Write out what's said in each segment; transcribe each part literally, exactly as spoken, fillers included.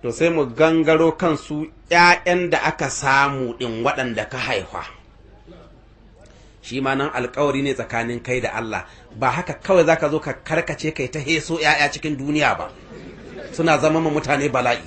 to sai mu gangaro kansu ƴaƴan da aka samu ɗin waɗanda ka haifa shi ma nan alkawari ne tsakanin kai da Allah ba haka kawai zaka zo ka karkace kai ta heso ƴaƴa cikin duniya ba suna zama ma mutane bala'i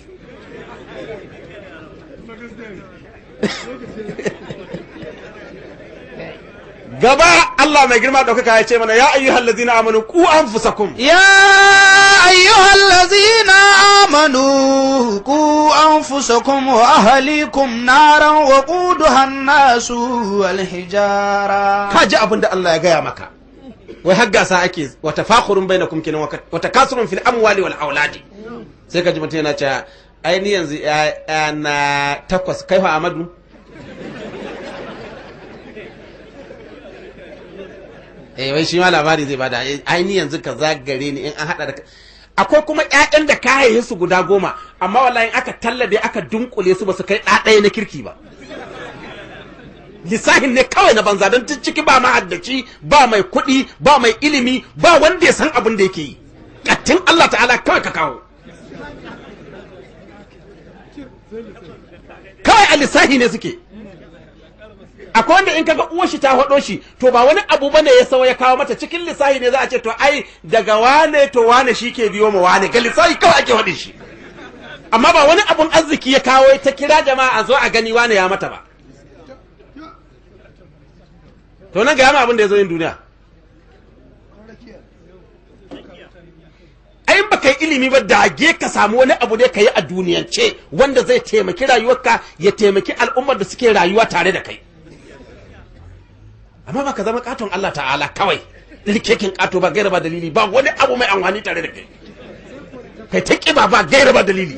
gaba Allah mai girma ɗaukaka ya ce mana ya ayyuhal ladzina amanu qu anfusakum ya ayyuhal ladzina amanu qu anfusakum wa ahlikum naran wa quduha an-nasu wal hijara kaji abinda Allah ya gaya maka wai har gasa ake wa tafakhurun bainakum kinan wa takasurun fil amwali wal auladi sai kaji mutum yana cewa ai ni yanzu ya na takwas kaifa Amadu eh wai shi ma labari zai bada aini yanzu ka zagare ni in an hada da akwai kuma ƴaƴan da ka haihe su guda goma amma wallahi aka tallabe aka dunkule su ba su kai ɗaɗaya na kirki ba lissahin ne kawai na banza don ciki ba mahaddaci ba mai kuɗi ba mai ilimi ba wanda ya san abin da yake yi kattin Allah ta'ala kawai ka kawo kawai a lissahi ne suke akwai wanda in kaga uwar shi ta hado shi to ba wani abu bane ya sawo ya kawo mata cikin lissahi ne za a ce to ai daga wane to wane shike biyo ma wane ga lissahi kawai ake wadin shi amma ba wani abun arziki ya kawo ta kira jama'a a zo a gani wane ya mata ba to nan ga yama abin da ya zo yin duniya ai ba kai ilimi ba dage ka samu wani abu ne ka yi a duniyance wanda zai taimaki rayuwarka ya taimaki al'ummar da suke rayuwa tare da kai amma ba ka zama katon Allah ta'ala kawai likekin kato ba gaira ba dalili ba wani abu mai amfani tare da kai kai ta kiba ba gaira ba dalili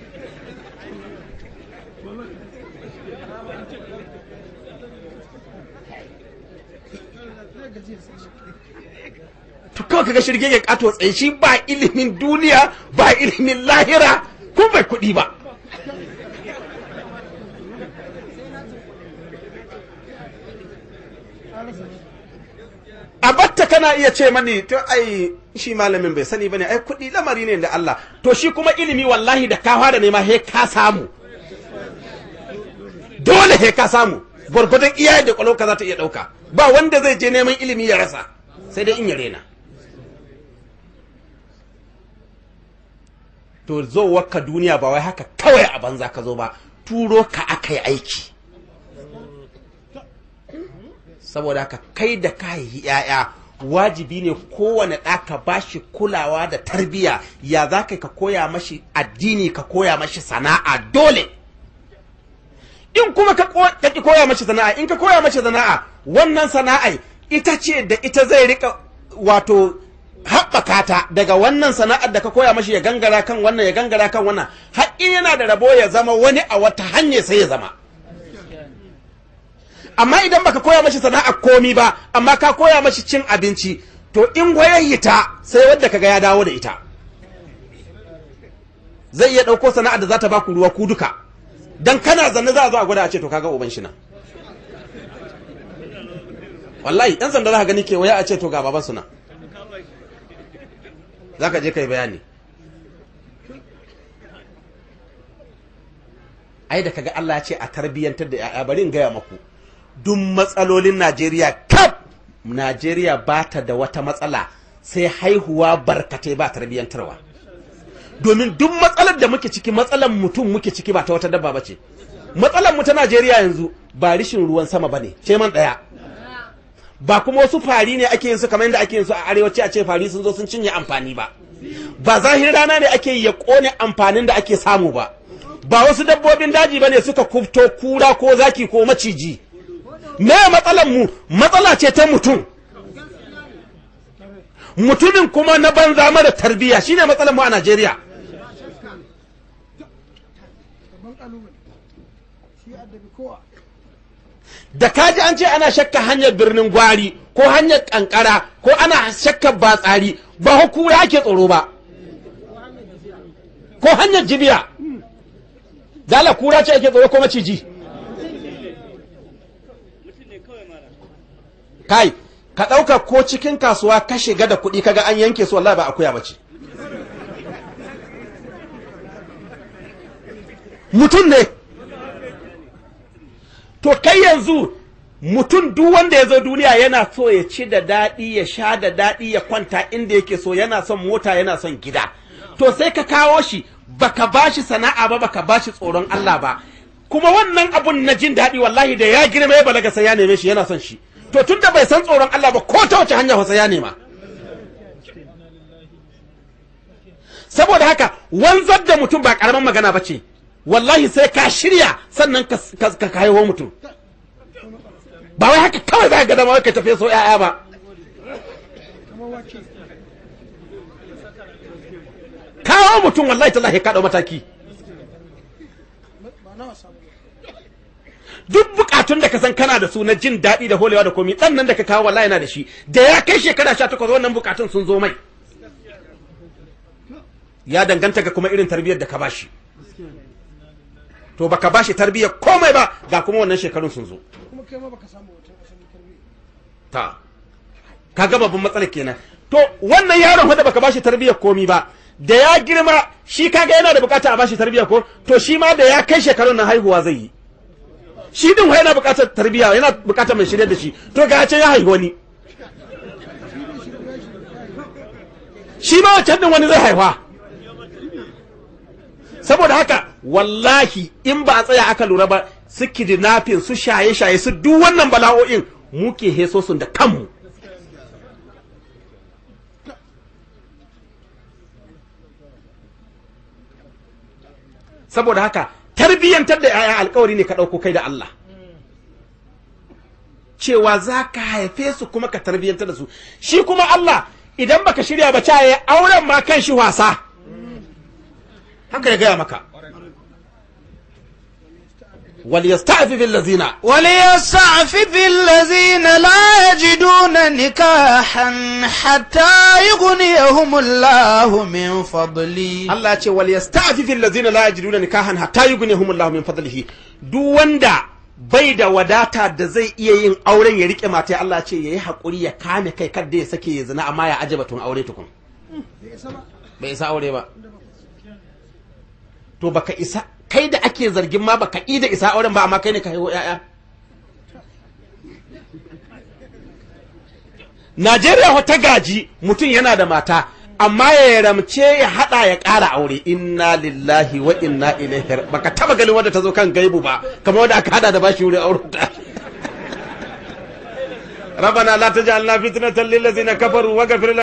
to kawai kaga shirge ya kato tsaye shi ba ilimin duniya ba ilimin lahira ko bai kuɗi ba a batta kana iya ce mani to ai shi malamin bai sani bane ai kuɗi lamari ne da Allah to shi kuma ilimi wallahi da ka fara nema he ka samu dole he ka samu gwargwadon iyaye da kwalon ka za ta iya ɗauka ba wanda zai je neman ilimi ya rasa sai dai in ya rena to zo wakka duniya ba wai haka kawai a banza ka zo ba turo ka aka yi aiki saboda haka kai da ka yi ‘ya'ya wajibi ne kowane ɗa ka ba shi kulawa da tarbiyya ya za ka koya mashi addini ka koya mashi sana'a dole in kuma ka ki koya mashi sana'a in ka koya mashi sana'a wannan sana'a ita ce da ita zai rika wato haɓaka ta daga wannan sana'ar da ka koya mashi ya gangara kan wannan ya gangara kan wannan har in yana da rabo ya zama wani a wata hanya sai ya zama amma idan baka koya mashi sana'a komi ba amma ka koya mashi cin abinci to in goyayyi ta sai wanda kaga ya dawo da ita zai iya ɗauko sana'ar da za ta baku ruwa ku duka dan kana zanne za a zo a gwada a ce to kaga uban shi nan wallahi yan sanda za ka gani kewaye a ce to ga baban su nan za ka je kai bayani ai da kaga Allah ya ce a tarbiyyantar da ya'ya bari in gaya maku duk matsalolin Najeriya kaf Najeriya ba ta da wata matsala sai haihuwa barkatai ba tarbiyyantarwa domin duk matsalar da muke ciki matsalar mutum muke ciki ba ta wata dabba bace matsalar mu ta Najeriya yanzu ba rishin ruwan sama bane ce man daya ba kuma wasu fari ne ake yin su kamar yadda ake yin su a arewaci a ce fari sun zo sun cinye amfani ba ba zahirin rana ne ake yi ya kone amfanin da ake samu ba ba wasu dabbobin daji bane suka kufto kura ko zaki ko maciji me matsalar mu matsala ce ta mutum mutumin kuma na banza mara tarbiyya shine matsalar mu a Najeriya da kaji an ce ana shakka hanyar birnin gwari ko hanyar kankara ko ana shakka batsari ba hukura ake tsoro ba ko hanyar jibiya dala kura ce ake tsoro ko maciji kai ka ɗauka ko cikin kasuwa ka shiga da kuɗi kaga an yanke su wallahi ba akuya bace mutum ne. To kai yanzu mutum duk wanda ya zo duniya yana so ya ci da daɗi, ya sha da daɗi, ya kwanta inda yake so, yana son mota, yana son gida. To sai ka kawo shi baka bashi sana'a ba, baka bashi tsoron Allah ba, kuma wannan abun na jin daɗi wallahi da ya girma ya balaga sai ya neme shi, yana son shi. To tunda bai san tsoron Allah ba, ko ta wace hanya fa sai ya nema. Saboda haka wanzar da mutum ba karaman magana ba ce, wallahi sai ka shirya sannan ka haihuwa mutum. Ba wai haka kawai za ka ga dama ka tafiye so ya'ya ba. Kawo mutum wallahi tallahi ka dau mataki. Duk bukatun da ka san kana da su na jin daɗi da holewa da komi, ɗan nan da ka kawo wallahi yana da shi, da ya kai shekara sha takwas wannan bukatun sun zo mai. Ya danganta ga kuma irin tarbiyyar da ka bashi. To baka bashi tarbiyyar komai ba, ga kuma wannan shekarun sun zo. Kuma kai ma baka samu wata asalin tarbiyya. Ta. Ka ga babban matsalar kenan. To wannan yaron wanda baka bashi tarbiyyar komai ba, da ya girma shi kaga yana da bukata a bashi tarbiyya ko, to shi ma da ya kai shekarun nan haihuwa zai yi. Shi din yana bukatar tarbiyya, yana bukatar mai shirye da shi. To ga ce ya haihu wani. Shi ma wancan din wani zai haihuwa. Saboda haka wallahi in ba a tsaya aka lura ba, su kidnapping, su shaye-shaye, su duk wannan bala'o'in muke heso sun da kanmu. Saboda haka tarbiyyantar da ‘ya'ya alkawari ne ka ɗauko kai da Allah, cewa za ka haife su kuma ka tarbiyyantar da su. Shi kuma Allah idan baka shirya ba caye auren ma kan shi wasa, haka ya gaya maka. وليستعفف الذين وليستعفف الذين لا يجدون نكاحا حتى يغنيهم الله من فضله. Allah ya ce وليستعفف الذين لا يجدون نكاحا حتى يغنيهم الله من فضله. Duk wanda bai da wadata da zai iya yin auren ya rike mata, Allah ya ce yayi hakuri ya kame kai kada ya sake ya zina, amma ya ajaba tun aure tukun. Bai isa aure ba. To baka isa, kai da ake zargin ma baka yi da isa auren ba, amma kai ne ka haihu ya'ya. Najeriya wata gaji mutum yana da mata, amma ya ramce ya hada ya ƙara aure. Inna lillahi wa inna ilaihi. Baka taba ganin wanda ta zo kan gaibu ba, kamar wanda aka hada da bashi wurin auren ta. ربنا لا تجعلنا فتنة للذين كفروا واغفر